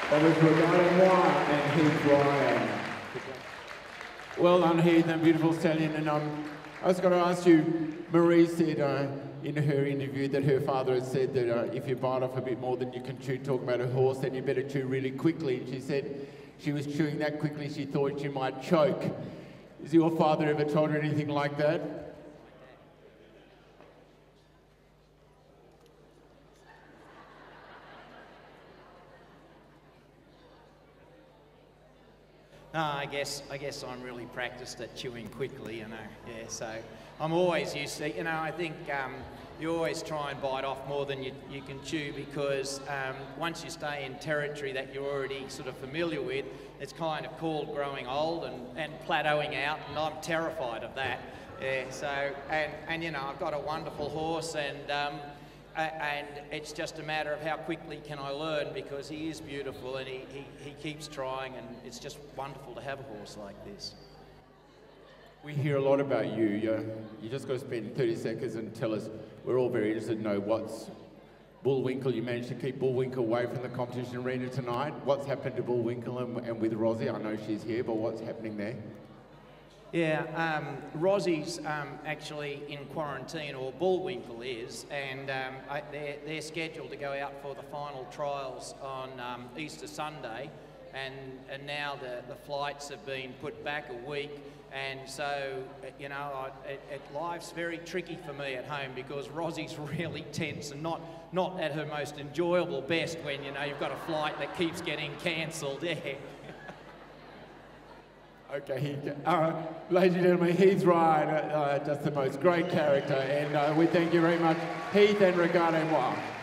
That was Regatta Moi and Heath Ryan. Well done, Heath, and beautiful stallion. And I was going to ask you, Marie said in her interview that her father had said that if you bite off a bit more than you can chew, talking about a horse, then you better chew really quickly. And she said she was chewing that quickly, she thought she might choke. Has your father ever told her anything like that? No, I guess I'm really practiced at chewing quickly, you know. Yeah, so I'm always used to, you know, I think you always try and bite off more than you can chew, because once you stay in territory that you're already sort of familiar with, it's kind of called growing old and plateauing out, and I'm terrified of that. Yeah, so, and you know, I've got a wonderful horse, and it's just a matter of how quickly can I learn, because he is beautiful and he keeps trying, and it's just wonderful to have a horse like this. We hear a lot about you. You just got to spend 30 seconds and tell us. We're all very interested to know what's Bullwinkle. You managed to keep Bullwinkle away from the competition arena tonight. What's happened to Bullwinkle and with Rosie? I know she's here, but what's happening there? Yeah, Rosie's actually in quarantine, or Bullwinkle is, and they're scheduled to go out for the final trials on Easter Sunday, and now the flights have been put back a week, and so, you know, life's very tricky for me at home, because Rosie's really tense and not at her most enjoyable best when, you know, you've got a flight that keeps getting cancelled. Yeah. Okay, ladies and gentlemen, Heath Ryan, just the most great character, and we thank you very much, Heath and Regatta Moi.